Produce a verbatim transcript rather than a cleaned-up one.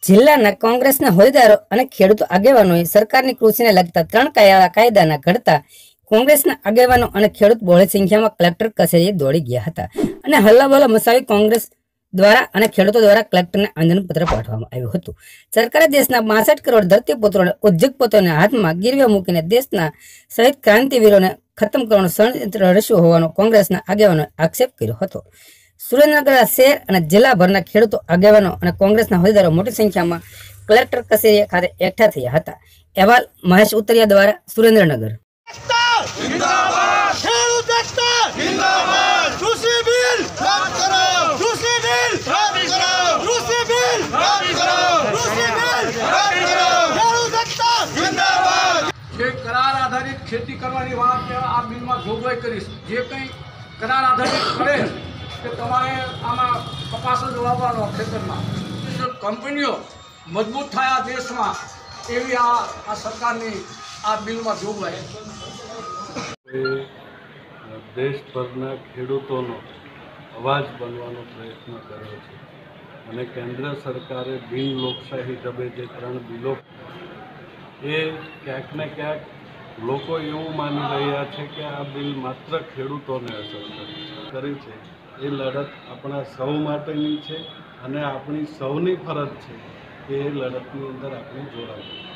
જિલ્લાના કોંગ્રેસના હોદ્દેદારો અને ખેડૂત આગેવાનોએ સરકારની કૃષિને લગતા ત્રણ કાયદાના ઘડતા કોંગ્રેસના આગેવાનો અને ખેડૂત બહોળી સંખ્યામાં કલેક્ટર કચેરીએ દોડી ગયા હતા અને હલ્લાબોલા મચાવી કોંગ્રેસ દ્વારા અને ખેડૂતો દ્વારા કલેક્ટરને આવેદનપત્ર પાઠવવામાં આવ્યું હતું। સરકારે દેશના બાસઠ કરોડ ધરતીપુત્રોને ઉદ્યોગપતિઓના હાથમાં ગીરવે મૂકીને દેશના શહીદ ક્રાંતિવીરોને ખતમ કરવાનું ષડયંત્ર રચ્યું હોવાનો કોંગ્રેસના આગેવાનોએ આક્ષેપ કર્યો હતો। સુરેન્દ્રનગર શહેર અને જિલ્લાભરના ખેડૂતો આગેવાનો અને કોંગ્રેસના હોદ્દેદારો મોટી સંખ્યામાં કલેક્ટર કચેરી ખાતે એકઠા થયા હતા। અહેવાલ મહેશ ઉતરિયા દ્વારા સુરેન્દ્રનગર। करार आधारित खेती करवानी बात आ बिल में जोगवाई करीश जे कई करार आधारित करे कि तमारे आमा कपास ज वावવાનો ખેતરમાં કંપનીઓ મજબૂત થાય આ દેશમાં એવી આ આ સરકારની આ બિલમાં જોગવાઈ દેશભરના ખેડૂતોનો અવાજ બનવાનો પ્રયત્ન કર્યો છે અને કેન્દ્ર સરકારે બિન લોકશાહી ઢબે જે ત્રણ બિલો એ ક્યાંક ને ક્યાંક લોકો એવું માની રહ્યા છે કે આ બિલ માત્ર ખેડૂતોને અસર કરી છે। એ લડત આપણા સૌ માટેની છે અને આપણી સૌની ફરજ છે કે એ લડતની અંદર આપણે જોડાઈએ।